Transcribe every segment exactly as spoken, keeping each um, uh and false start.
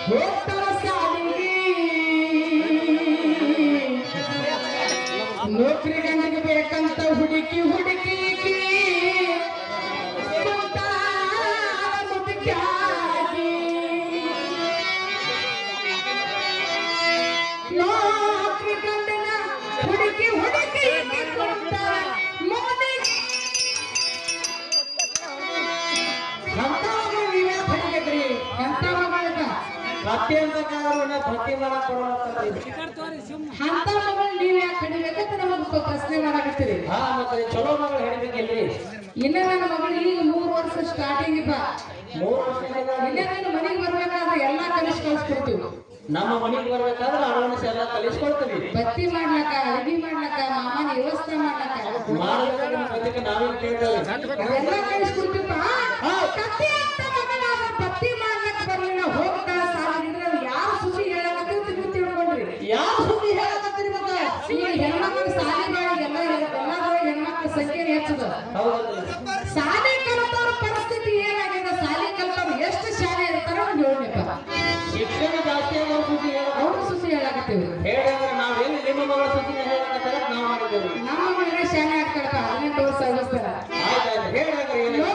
ಹೋಗ್ತಾಳ ಸಾಲಿಗೆ ನೌಕರಿ ಗಂಡಿಗೆ ಬೇಕಂತ ಹುಡುಕಿ ಹುಡುಕಿ ನೌಕರಿ ಗಂಡನ ಹುಡುಕಿ ಹುಡುಕಿ ಪ್ರತಿಯೊಂದು ಕಾರಣ ಭಕ್ತಿ ಮಾಡಕ್ ಅಂತ ಮಗಳು ನೀವ್ ಯಾಕೆ ಹಿಡಿಬೇಕಂತ ನಮಗ್ ಪ್ರಶ್ನೆ ಮಾಡಾಕತ್ತೀರಿ. ಹಾ ಮತ್ತೆ ಚಲೋ ಮಗಳು ಹಿಡಿಬೇಕಿಲ್ರಿ. ಇನ್ನ ನನ್ನ ಮಗಳು ಈಗ ಮೂರು ವರ್ಷ ಸ್ಟಾರ್ಟಿಂಗ್ ಇಪ್ಪ ಮೂರು ವರ್ಷ ಇನ್ನ ನಾನು ಮನೆಗೆ ಬರ್ಬೇಕಾದ್ರೆ ಎಲ್ಲಾ ಕಲಿಸಿ ಕಳಿಸ್ಕೊಡ್ತೀವಿ. ನಮ್ಮ ಮನೆಗೆ ಬರ್ಬೇಕಾದ್ರೆ ಅಡ್ವಾನ್ಸ್ ಎಲ್ಲ ಕಲಿಸ್ಕೊಡ್ತೀವಿ. ಬತ್ತಿ ಮಾಡ್ಲಕ್ಕ ಅಡಿಗೆ ಮಾಡ್ಲಕ್ಕ ಮಾಮನ ವ್ಯವಸ್ಥೆ ಮಾಡ್ಲಕ್ಕ ಮಾಡಬೇಕಾದ್ರೆ ನಾವೇ ಕೇಳ್ತೇವೆ ಎಲ್ಲ ಕಲಿಸ್ಕೊಡ್ತೀವಿ. ಕತ್ತಿ ಅಂತ ಮಗನ ಬತ್ತಿ ಮಾಡ್ಲಕ್ಕ ಬರ್ಲಿಲ್ಲ ಹೋಗ್ತಾ ಸಾಲಿದ್ರೆ ಯಾರು ಸುದ್ದಿ ಹೇಳಕತ್ತೀವಿ ತಿಳ್ಕೊಂಡು ತಿಳ್ಕೊಂಡ್ರಿ. ಯಾವ ಸುದ್ದಿ ಹೇಳಕತ್ತೀರಿ ಮಗ? ಈಗ ಹೆಣ್ಮಕ್ಳು ಸಾಲಿ ಮಾಡಿ ಎಲ್ಲ ಎಲ್ಲಾದ್ರೂ ಹೆಣ್ಮಕ್ಳ ಸಂಖ್ಯೆ ಹೆಚ್ಚದ. ಸಾಲಿ ಕಲಿತವ್ರ ಪರಿಸ್ಥಿತಿ ಏನಾಗಿದೆ? ಸಾಲಿ ಕಲಿತವ್ರು ಎಷ್ಟು ಶಾಲೆ ಇರ್ತಾರ ಒಂದು ಹೇಳಪ್ಪ. ಶಿಕ್ಷಣ ಜಾಸ್ತಿ ಆಗೋ ಸುದ್ದಿ ಹೇಳ ಅವ್ರು ಸುದ್ದಿ ಹೇಳಕತ್ತೀವಿ. ಹೇಳಿದ್ರೆ ನಾವೇನು ನಿಮ್ಮ ಮಗಳ ಸುದ್ದಿ ಹೇಳಕತ್ತಾರ ನಾವು ಮಾಡಿದ್ದೇವೆ. ನಮ್ಮ ಮಗಳಿಗೆ ಶಾಲೆ ಆಗ್ತಾರಪ್ಪ ಹದಿನೆಂಟು ವರ್ಷ ಆಗಿಸ್ತಾರ. ಆಯ್ತಾಯ್ತು ಹೇಳಿದ್ರೆ ಏನು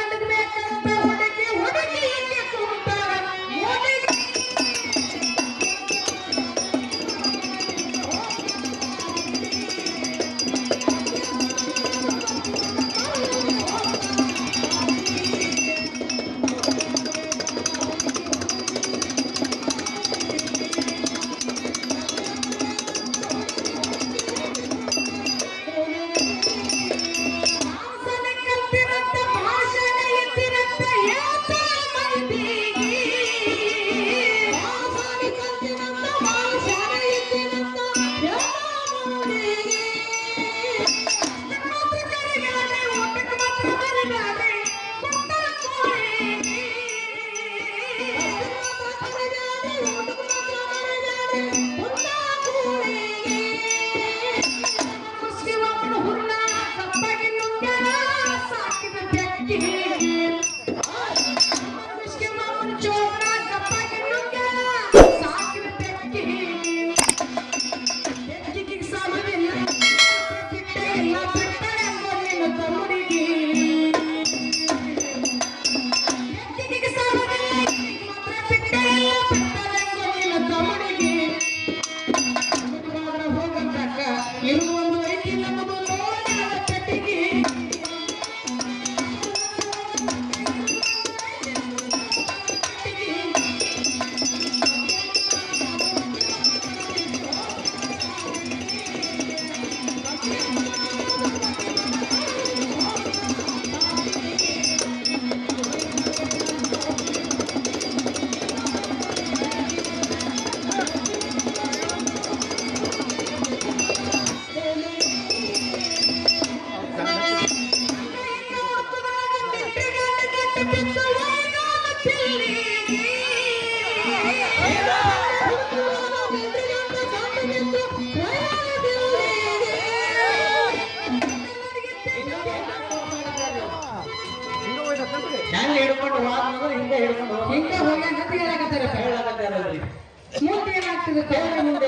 ಹೆಂಗೆ ಹಿಡ್ಕೊಂಡು ಹೋದ್ರೆ ಹಿಂಗೆ ಹಿಡ್ಕೊಂಡು ಹಿಂಗೆ ಹೋಗಿ ಅಂತ ಹೇಳಕತ್ತಾರೆ. ಹೇಳಕತ್ತಾರಲ್ರಿ ಮುಂದೆ ಏನಾಗ್ತದೆ? ಮುಂದೆ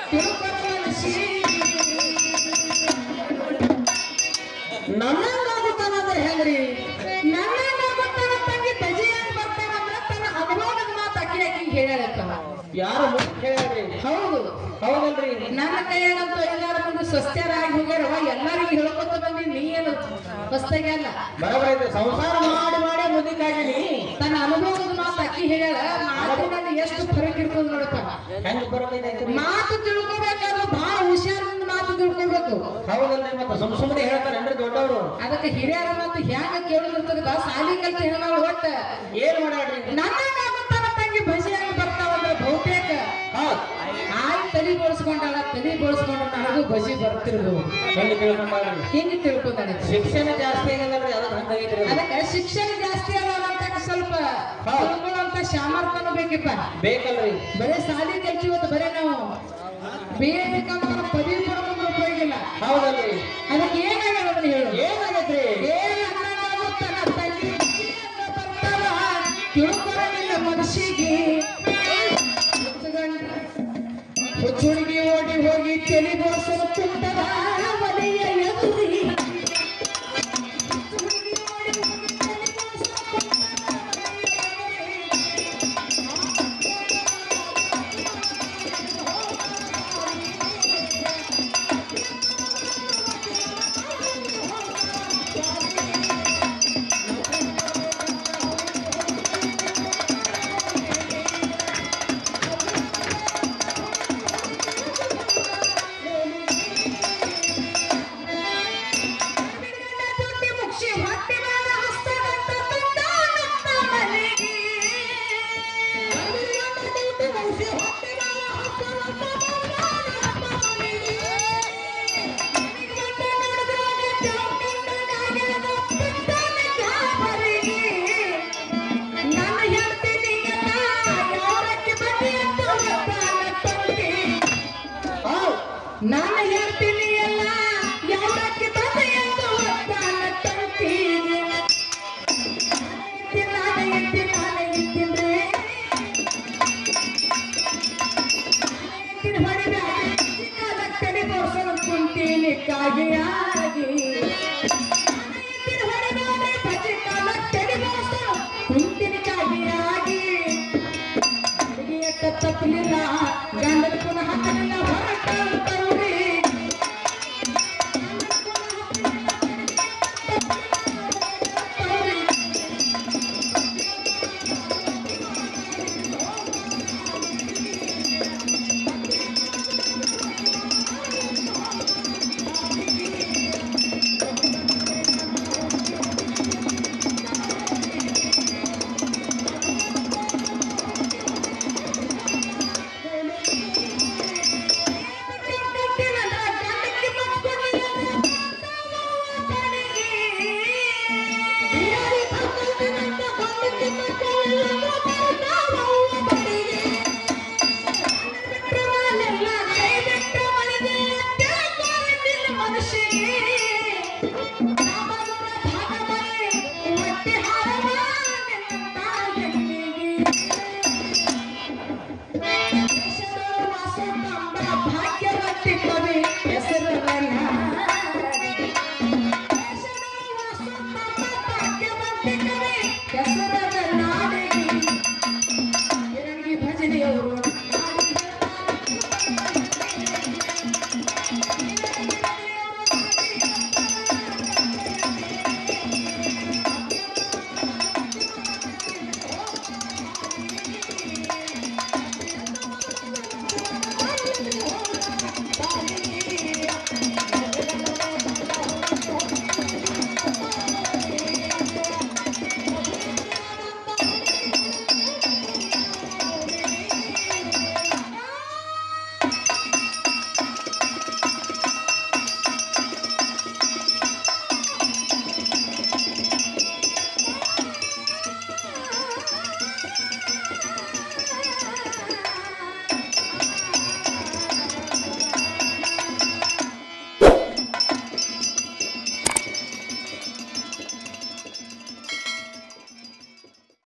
ತಿಳ್ಕೊರ ಮನಸ್ಸಿಗೆ ನನ್ನಂಗಾಗುತ್ತಾನಂದ್ರೆ ಹೆಂಗ್ರಿ ನನ್ನಂಗಾಗುತ್ತಾನ ತಂಗಿ ತಜಿಯಾಗಿ ಬರ್ತಾನಂದ್ರ ತನ್ನ ಅನುಭವದ ಮಾತು ಅಕ್ಕಿ ಅಕ್ಕಿ ಹೇಳ್ಯಾರತ್ತ ಯಾರು ಹೇಳ್ರಿ ಹೌದು ಹೌದಲ್ರಿ ನನ್ನ ಕೈಯಾಗಂತೂ ಎಲ್ಲಾರ ಮುಂದೆ ಸ್ವಸ್ಥರಾಗಿ ಹೋಗ್ಯಾರವ ಎಲ್ಲರಿಗೂ ಹೇಳ್ಕೊತ ಬಂದಿ ನೀ ಏನು ಹೊಸ್ತಾಗಿ ಅಲ್ಲ ಬರಬರ ಸಂಸಾರ ಮಾಡಿ ಮಾಡೇ ಮುದಿಕಾಗಿನಿ ತನ್ನ ಅನುಭವದ ಮಾತು ಅಕ್ಕಿ ಹೇಳ್ಯಾಳ ಮಾತಿನಲ್ಲಿ ಎಷ್ಟು ಫರಕ್ ಇರ್ತದ ನೋಡಪ್ಪ ಹೆಂಗ್ ಬರೋದೈತೆ ಮಾತು ತಿಳ್ಕೊಬೇಕಾದ್ರೆ ಬಹಳ ಹುಷಾರಿಂದ ಮಾತು ತಿಳ್ಕೊಬೇಕು ಹೌದಲ್ರಿ ಮತ್ತೆ ಸುಮ್ ಸುಮ್ಮನೆ ಹೇಳ್ತಾರೇನ್ರಿ ದೊಡ್ಡವರು ಅದಕ್ಕೆ ಹಿರಿಯರ ಮಾತು ಹ್ಯಾಂಗ ಕೇಳುದಿರ್ತದ ಸಾಲಿ ಕಲ್ತ ಹೆಣ್ಮಗಳು ಒಟ್ಟ ಏನ್ ಮಾಡ್ಯಾಡ್ರಿ ನನ್ನಾಗುತ್ತಾನ ತಂಗಿ ಭಜಿಯಾಗಿ ಬರ್ತಾವಂದ್ರೆ ಬಹುತೇಕ ಹೌದ್ ಆಯ್ ತಲಿ ಬೋಳ್ಸ್ಕೊಂಡಾಳ ತಲಿ ಬೋಳ್ಸ್ಕೊಂಡು ನನಗೂ ಭಜಿ ಬರ್ತಿರೋದು ಹೆಂಗ್ ತಿಳ್ಕೊಂಡ್ರಿ ಹಿಂಗೆ ತಿಳ್ಕೊಂಡಾಳೆ ಶಿಕ್ಷಣ ಜಾಸ್ತಿ ಆಗಿಲ್ಲರಿ ಅದಕ್ಕೆ ಹಂಗಾಗಿದ್ರಿ ಅದಕ್ಕೆ ಶಿಕ್ಷಣ ಜಾಸ್ತಿ ಅಲ್ಲ ಸ್ವಲ್ಪ ತಿಳ್ಕೊಳ್ಳುವಂತ ಸಾಮರ್ಥ್ಯನೂ ಬೇಕಿಪ್ಪ ಬೇಕಲ್ರಿ ಬರೀ ಸಾಲಿ ಕಲ್ತಿವತ್ತು ಬರೀ ನಾವು ಬೇಕಂತ ಪದವಿ ಪಡ್ಕೊಂಡು ಉಪಯೋಗಿಲ್ಲ ಹೌದಲ್ರಿ ಅದಕ್ಕೆ ಏನಾಗ್ಯಾವ ಅದನ್ನ ಹೇಳು ಏನಾಗೈತ್ರಿ ಏನ್ ಅನ್ನೋದಾಗುತ್ತಾನ ತಂಗಿ ಬರ್ತಾವ ತಿಳ್ಕೊಳಗಿಲ್ಲ ಮನಸ್ಸಿಗೆ ಹುಚ್ಚುಡಿಗೆ ಓಡಿ ಹೋಗಿ ತಲೆ ಬೋಸಲು ತುಂಟದ ಮನೆಯ ಎದುರಿ ನಾನು ಹೇಳ್ತೀನಿ ಎಲ್ಲ ಯಾವಕ್ಕೆ ಬಂದೆ ಎಂದು ಒತ್ತಾನ ತಂತೀನಿ ನಾನೇ ಎತ್ತಿ ನಾನೇ ಎತ್ತಿದ್ರೆ ಎತ್ತಿನ ಹೊಡೆದ ಕಡೆ ಬೋಸಲು ಕುಂತೀನಿ ಕಾಗಿಯಾಗಿ ಎತ್ತಿನ ಹೊಡೆದ ಪಚಿ ಕಾಲ ಕಡೆ ಬೋಸಲು ಕುಂತೀನಿ ಕಾಗಿಯಾಗಿ ಅಡಿಗೆಯ ತಪ್ಪಲಿಲ್ಲ ಗಂಡನ ಪುನಃ ಹಾಕಲಿಲ್ಲ ಹೊರಟಂತವ್ರಿ ಭಾಗ್ಯವತಿ ಕವಿ ಹೆಸರು